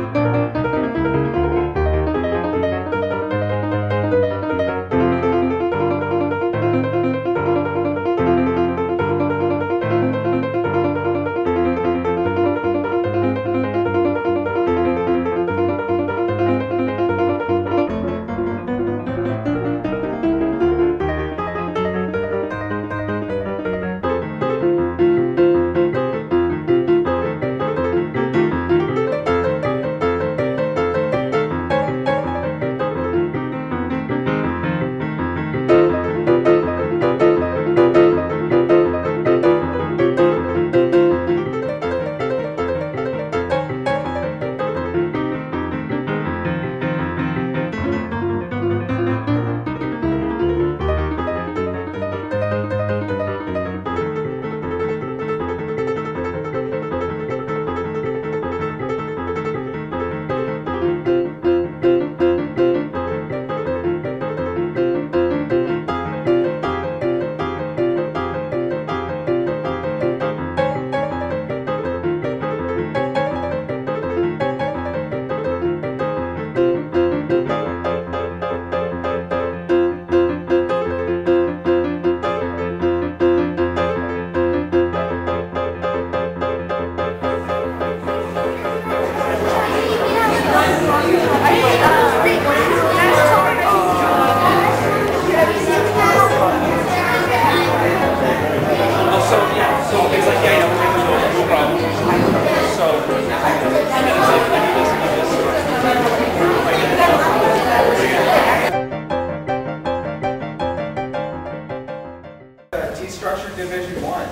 Structure Division 1.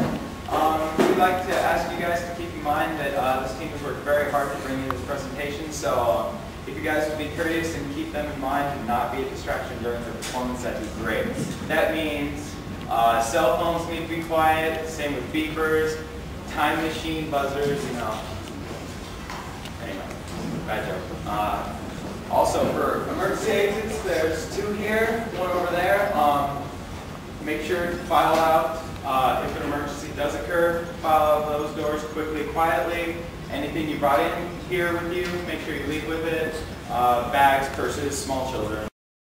We'd like to ask you guys to keep in mind that this team has worked very hard to bring you this presentation, so if you guys would be courteous and keep them in mind and not be a distraction during the performance, that'd be great. That means cell phones need to be quiet, same with beepers, time machine buzzers, you know. Anyway, bad joke. Also for emergency exits, there's 2 here, 1 over there. Make sure to file out if an emergency does occur. File out those doors quickly, quietly. Anything you brought in here with you, make sure you leave with it. Bags, purses, small children.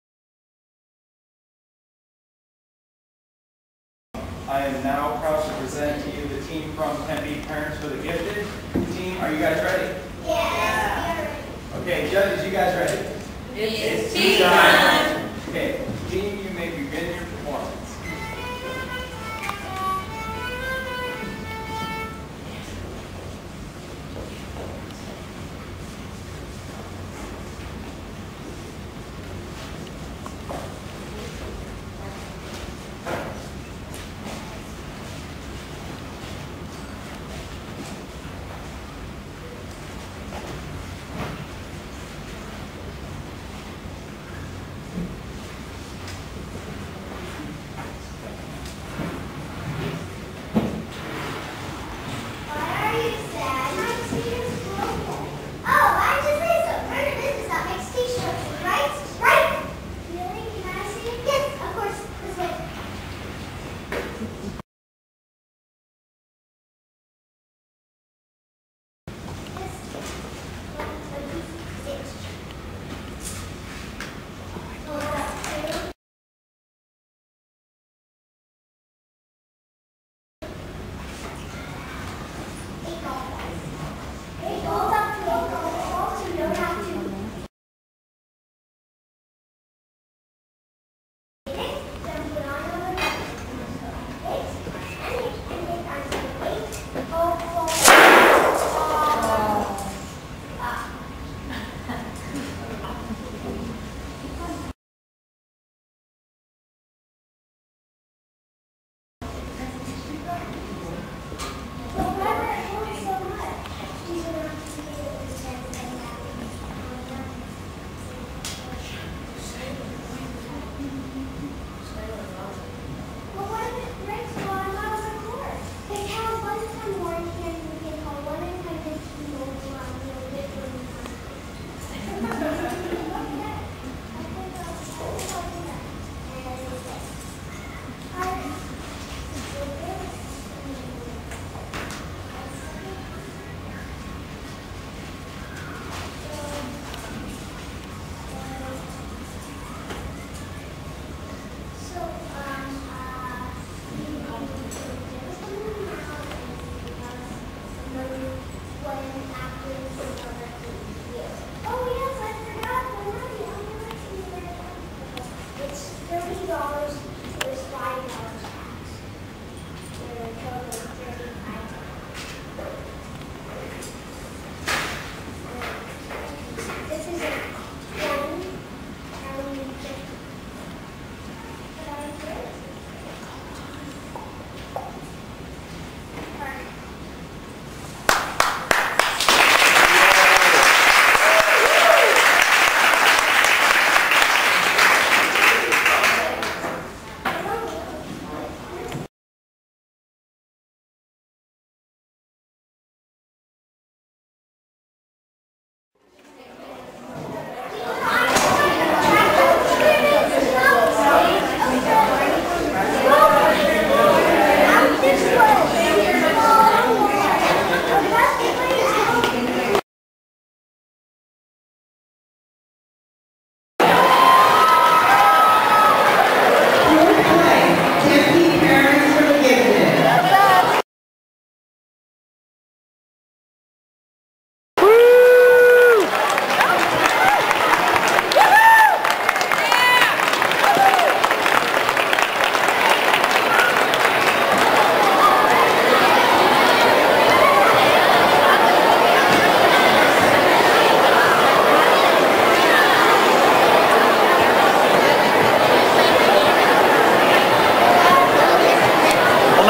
I am now proud to present to you the team from Tempe Parents for the Gifted. Team, are you guys ready? Yeah. Okay, judges, you guys ready? It's tea time. Okay, team, you may begin your performance.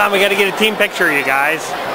on, we got to get a team picture, you guys.